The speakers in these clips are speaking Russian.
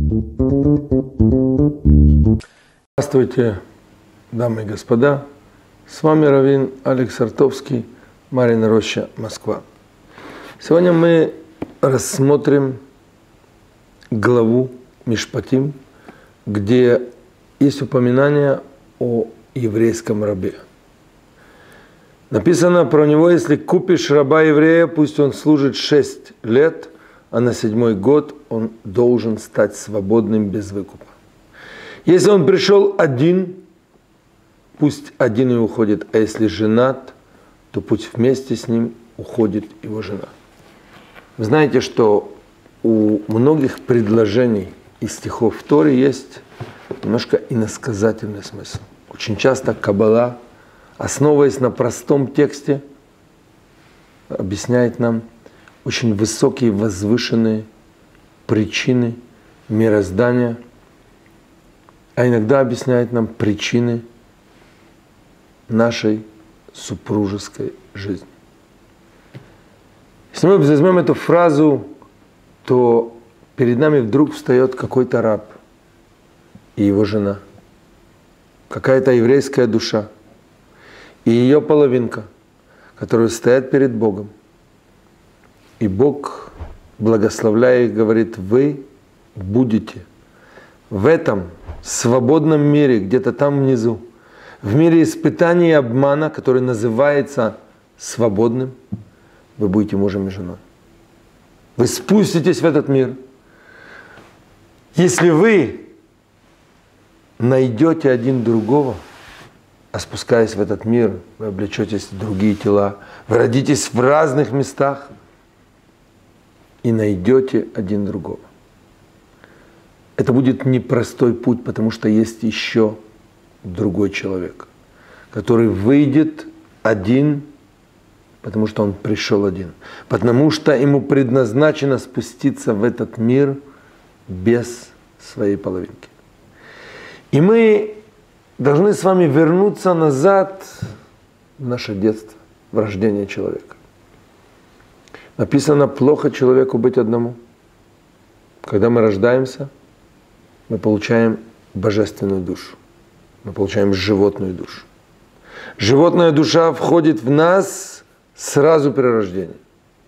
Здравствуйте, дамы и господа. С вами раввин Алекс Артовский, Марьина Роща, Москва. Сегодня мы рассмотрим главу Мишпатим, где есть упоминание о еврейском рабе. Написано про него: если купишь раба еврея, пусть он служит 6 лет, а на 7-й год он должен стать свободным без выкупа. Если он пришел один, пусть один и уходит, а если женат, то пусть вместе с ним уходит его жена. Вы знаете, что у многих предложений из стихов в Торе есть немножко иносказательный смысл. Очень часто Каббала, основываясь на простом тексте, объясняет нам очень высокие, возвышенные причины мироздания, а иногда объясняет нам причины нашей супружеской жизни. Если мы возьмем эту фразу, то перед нами вдруг встает какой-то раб и его жена, какая-то еврейская душа и ее половинка, которые стоят перед Богом. И Бог, благословляя их, говорит: вы будете в этом свободном мире, где-то там внизу, в мире испытаний и обмана, который называется свободным, вы будете мужем и женой. Вы спуститесь в этот мир. Если вы найдете один другого, а спускаясь в этот мир, вы облечетесь в другие тела, вы родитесь в разных местах и найдете один другого. Это будет непростой путь, потому что есть еще другой человек, который выйдет один, потому что он пришел один, потому что ему предназначено спуститься в этот мир без своей половинки. И мы должны с вами вернуться назад в наше детство, в рождение человека. Написано: плохо человеку быть одному. Когда мы рождаемся, мы получаем божественную душу, мы получаем животную душу. Животная душа входит в нас сразу при рождении.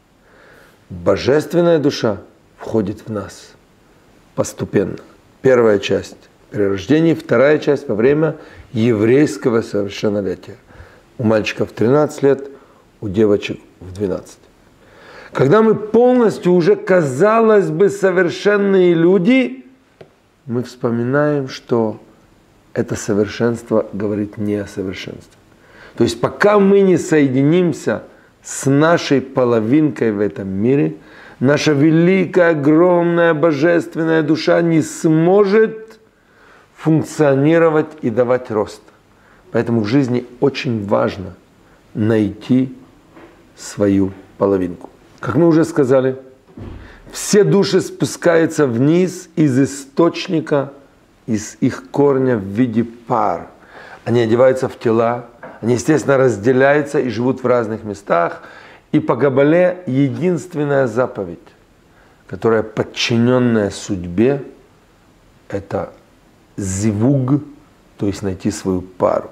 Божественная душа входит в нас постепенно. Первая часть при рождении, вторая часть во время еврейского совершеннолетия. У мальчиков 13 лет, у девочек в 12. Когда мы полностью уже, казалось бы, совершенные люди, мы вспоминаем, что это совершенство говорит не о совершенстве. То есть пока мы не соединимся с нашей половинкой в этом мире, наша великая, огромная, божественная душа не сможет функционировать и давать рост. Поэтому в жизни очень важно найти свою половинку. Как мы уже сказали, все души спускаются вниз из источника, из их корня в виде пар. Они одеваются в тела, они, естественно, разделяются и живут в разных местах. И по Каббале единственная заповедь, которая подчиненная судьбе, это зивуг, то есть найти свою пару.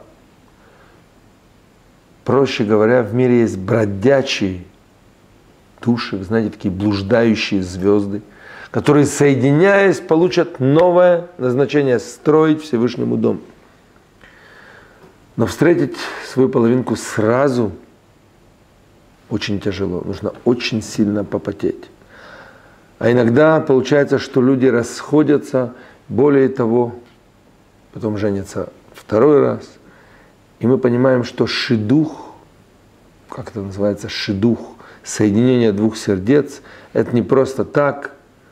Проще говоря, в мире есть бродячие души, вы знаете, такие блуждающие звезды, которые, соединяясь, получат новое назначение — строить Всевышнему дом. Но встретить свою половинку сразу очень тяжело, нужно очень сильно попотеть. А иногда получается, что люди расходятся, более того, потом женятся второй раз, и мы понимаем, что шидух, как это называется, шидух, соединение двух сердец, это не просто так.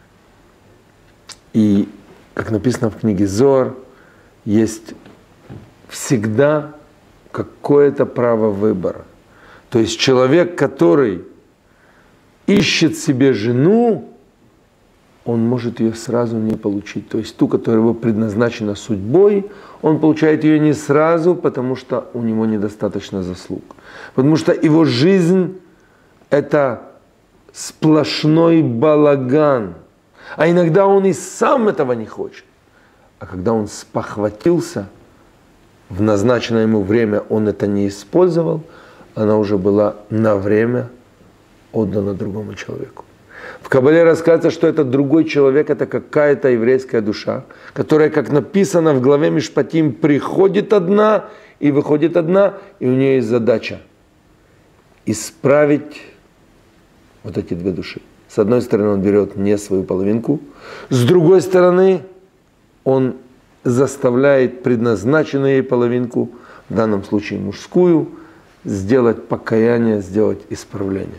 И, как написано в книге Зоар, есть всегда какое-то право выбора. То есть человек, который ищет себе жену, он может ее сразу не получить. То есть ту, которая его предназначена судьбой, он получает ее не сразу, потому что у него недостаточно заслуг. Потому что его жизнь — это сплошной балаган. А иногда он и сам этого не хочет. А когда он спохватился, в назначенное ему время он это не использовал, она уже была на время отдана другому человеку. В Кабале рассказывается, что этот другой человек – это какая-то еврейская душа, которая, как написано в главе Мишпатим, приходит одна и выходит одна, и у нее есть задача исправить вот эти две души. С одной стороны, он берет не свою половинку, с другой стороны, он заставляет предназначенную ей половинку, в данном случае мужскую, сделать покаяние, сделать исправление.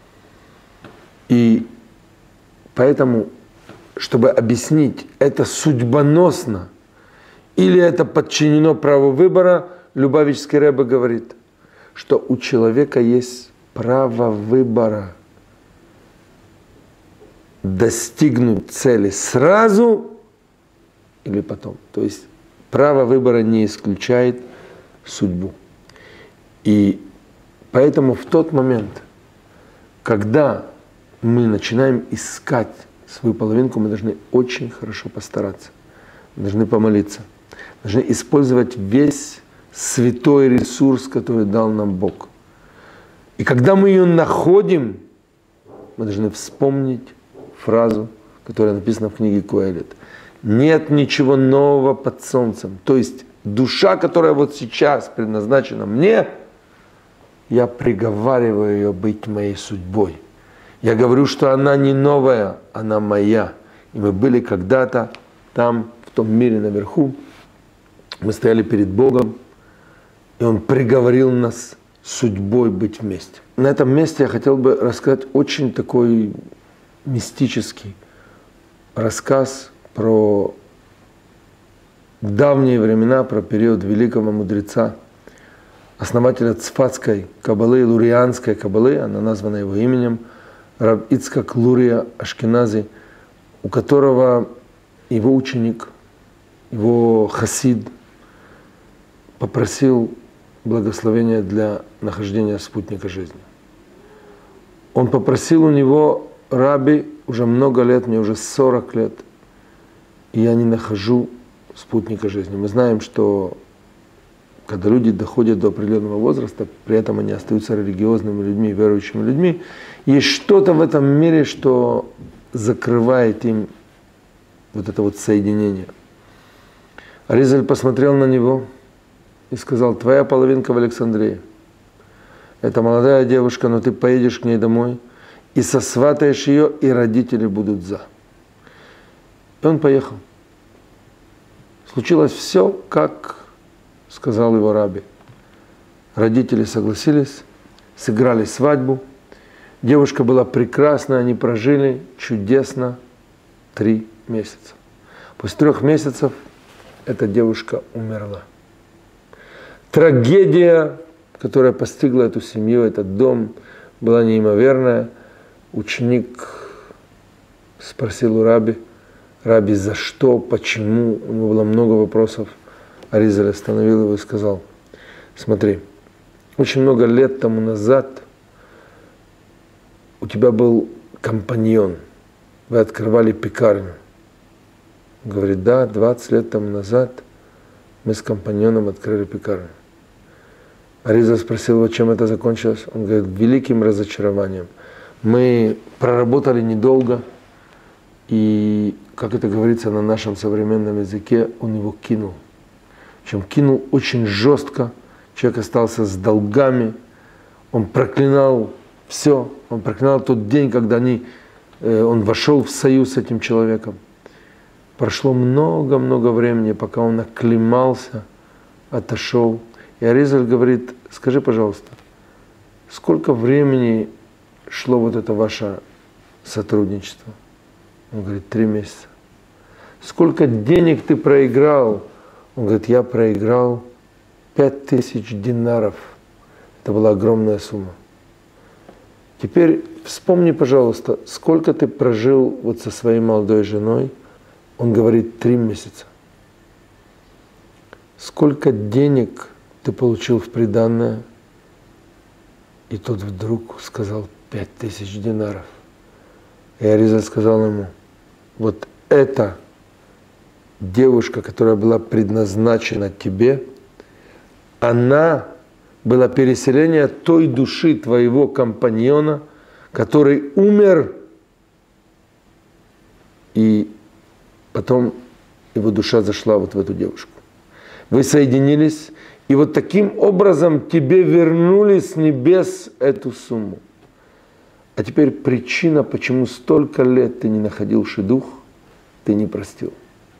И поэтому, чтобы объяснить, это судьбоносно или это подчинено праву выбора, Любавический Ребе говорит, что у человека есть право выбора достигнуть цели сразу или потом. То есть право выбора не исключает судьбу. И поэтому в тот момент, когда мы начинаем искать свою половинку, мы должны очень хорошо постараться. Мы должны помолиться. Должны использовать весь святой ресурс, который дал нам Бог. И когда мы ее находим, мы должны вспомнить фразу, которая написана в книге Коэлет. Нет ничего нового под солнцем. То есть душа, которая вот сейчас предназначена мне, я приговариваю ее быть моей судьбой. Я говорю, что она не новая, она моя. И мы были когда-то там, в том мире наверху. Мы стояли перед Богом, и Он приговорил нас судьбой быть вместе. На этом месте я хотел бы рассказать очень такой мистический рассказ про давние времена, про период великого мудреца, основателя Цфатской каббалы, лурианской каббалы, она названа его именем, рав Ицхак Лурия Ашкенази, у которого его ученик, его хасид попросил благословения для нахождения спутника жизни. Он попросил у него: раби, уже много лет, мне уже 40 лет, и я не нахожу спутника жизни. Мы знаем, что когда люди доходят до определенного возраста, при этом они остаются религиозными людьми, верующими людьми, есть что-то в этом мире, что закрывает им вот это вот соединение. Аризаль посмотрел на него и сказал: твоя половинка в Александрии. Это молодая девушка, но ты поедешь к ней домой и сосватаешь ее, и родители будут за. И он поехал. Случилось все, как сказал его раби. Родители согласились, сыграли свадьбу. Девушка была прекрасна, они прожили чудесно 3 месяца. После 3 месяцев эта девушка умерла. Трагедия, которая постигла эту семью, этот дом, была неимоверная. Ученик спросил у раби: раби, за что, почему? У него было много вопросов. Аризаль остановил его и сказал: смотри, очень много лет тому назад у тебя был компаньон, вы открывали пекарню. Он говорит: да, 20 лет тому назад мы с компаньоном открыли пекарню. Аризаль спросил его, чем это закончилось. Он говорит: великим разочарованием. Мы проработали недолго, и, как это говорится на нашем современном языке, он его кинул. Причем кинул очень жестко, человек остался с долгами, он проклинал все, он проклинал тот день, когда он вошел в союз с этим человеком. Прошло много-много времени, пока он оклемался, отошел. И Аризаль говорит: скажи, пожалуйста, сколько времени шло вот это ваше сотрудничество? Он говорит: 3 месяца. Сколько денег ты проиграл? Он говорит: я проиграл 5000 динаров. Это была огромная сумма. Теперь вспомни, пожалуйста, сколько ты прожил вот со своей молодой женой? Он говорит: 3 месяца. Сколько денег ты получил в приданое? И тот вдруг сказал: 5000 динаров. И Аризаль сказал ему: вот эта девушка, которая была предназначена тебе, она была переселение той души твоего компаньона, который умер, и потом его душа зашла вот в эту девушку. Вы соединились, и вот таким образом тебе вернули с небес эту сумму. А теперь причина, почему столько лет ты не находил шидух, ты не простил.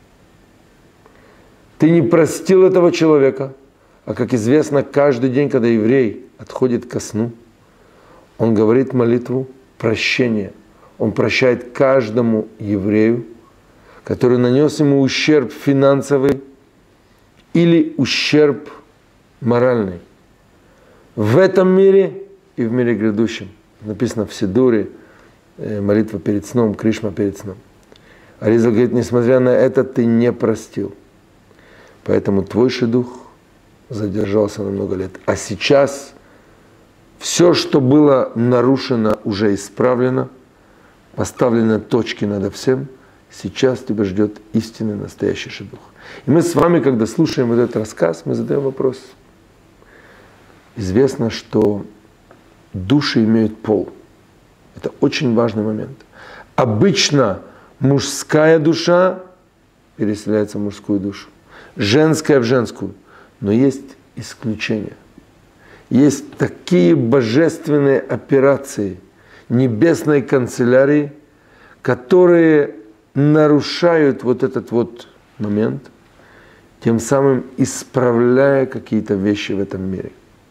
Ты не простил этого человека, а как известно, каждый день, когда еврей отходит ко сну, он говорит молитву прощения. Он прощает каждому еврею, который нанес ему ущерб финансовый или ущерб моральный. В этом мире и в мире грядущем. Написано в Сидуре, молитва перед сном, Кришма перед сном. Аризаль говорит, несмотря на это, ты не простил. Поэтому твой шидух задержался на много лет. А сейчас все, что было нарушено, уже исправлено, поставлены точки над всем. Сейчас тебя ждет истинный, настоящий шидух. И мы с вами, когда слушаем вот этот рассказ, мы задаем вопрос. Известно, что души имеют пол. Это очень важный момент. Обычно мужская душа переселяется в мужскую душу, женская в женскую. Но есть исключения. Есть такие божественные операции небесной канцелярии, которые нарушают вот этот вот момент, тем самым исправляя какие-то вещи в этом мире.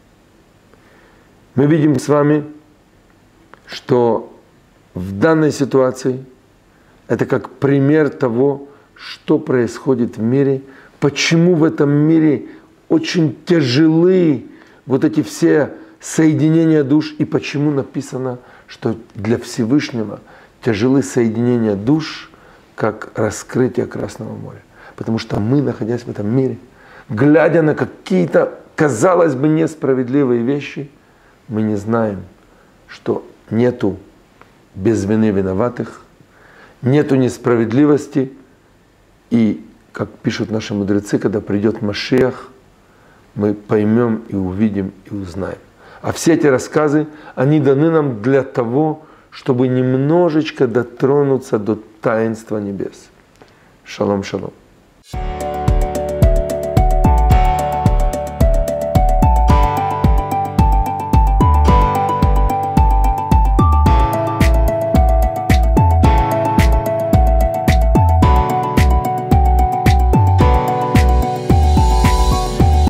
Мы видим с вами, что в данной ситуации это как пример того, что происходит в мире, почему в этом мире очень тяжелы вот эти все соединения душ, и почему написано, что для Всевышнего тяжелы соединения душ, как раскрытие Красного моря. Потому что мы, находясь в этом мире, глядя на какие-то, казалось бы, несправедливые вещи, мы не знаем, что нету без вины виноватых, нету несправедливости. И, как пишут наши мудрецы, когда придет Машиах, мы поймем и увидим и узнаем. А все эти рассказы, они даны нам для того, чтобы немножечко дотронуться до таинства небес. Шалом, шалом.